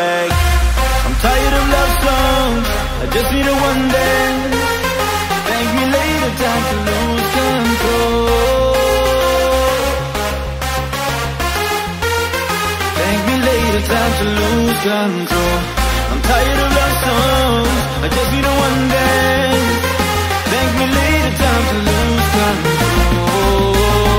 drag. I'm tired of love songs, I just need a one dance. Thank me later, time to lose control. Thank me later, time to lose control. I'm tired of love songs, I just need a one dance. Thank me later, time to lose control.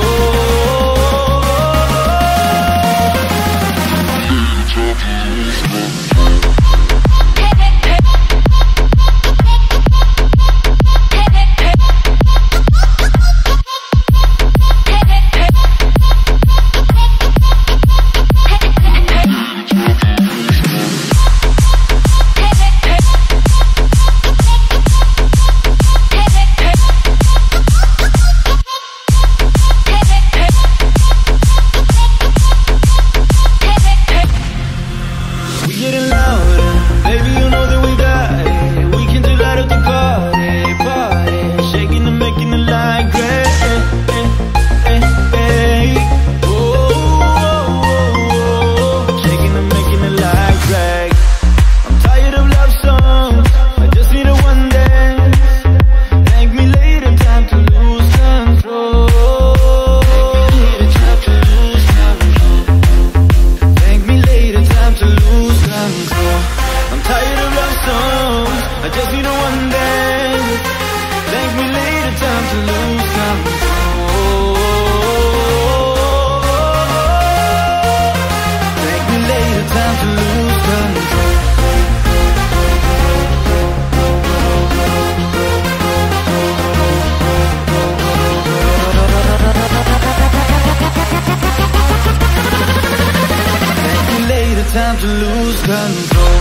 Time to lose control.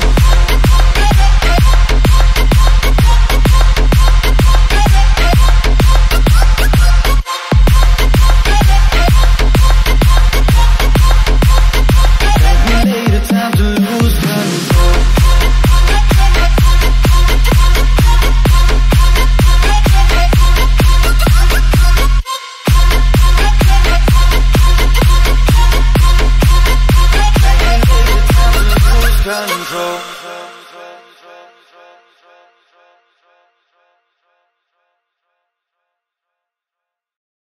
Control.